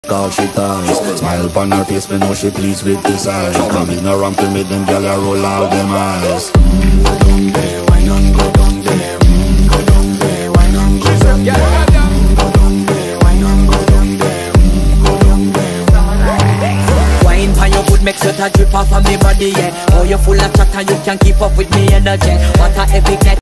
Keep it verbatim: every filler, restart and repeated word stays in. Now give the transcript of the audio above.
Cause she ties. Smile upon her face, me know she pleased with this eyes. Come in a ramp to make them gyal a roll out them eyes. Mm, go down there, why not go down there? Mm, go down there, why not go down there? Mm, go down there, why not go down there? Mm, go down there. Wine pan your good, make sweat a drip off of me body, yeah. Oh, you full of chatter, you can't keep up with me energy. What a epic night.